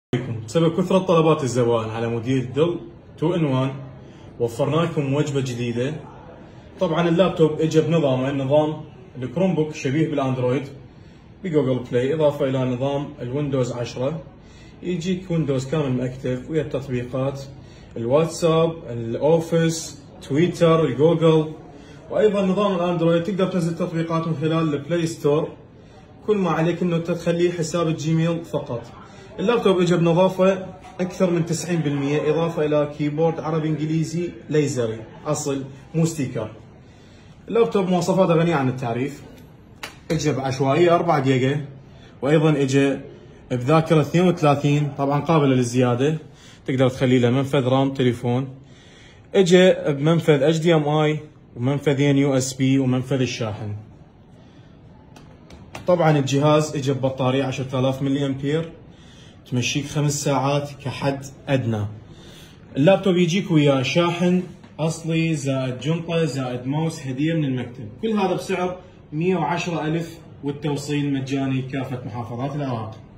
بسبب كثرة طلبات الزبائن على موديل دل 2 in 1 وفرنا لكم وجبة جديدة. طبعا اللابتوب اجى بنظامه نظام الكروم بوك شبيه بالاندرويد بجوجل بلاي، اضافه الى نظام الويندوز 10. يجيك ويندوز كامل مأكتف ويا التطبيقات الواتساب، الاوفيس، تويتر، الجوجل، وايضا نظام الاندرويد تقدر تنزل تطبيقات من خلال البلاي ستور. كل ما عليك انه تخليه حساب الجيميل فقط. اللابتوب اجى بنظافه اكثر من 90%، اضافه الى كيبورد عربي انجليزي ليزري اصل مو ستيكر. اللابتوب مواصفاته غنية عن التعريف. اجى بعشوائيه 4 جيجا، وايضا اجى بذاكره 32 طبعا قابله للزياده، تقدر تخلي له منفذ رام تليفون. اجى بمنفذ HDMI ومنفذين USB ومنفذ الشاحن. طبعا الجهاز اجى ببطاريه 10000 ملي امبير تمشيك 5 ساعات كحد ادنى. اللابتوب يجيك وياه شاحن اصلي زائد جنطه زائد ماوس هديه من المكتب، كل هذا بسعر 110,000 والتوصيل مجاني كافه محافظات العراق.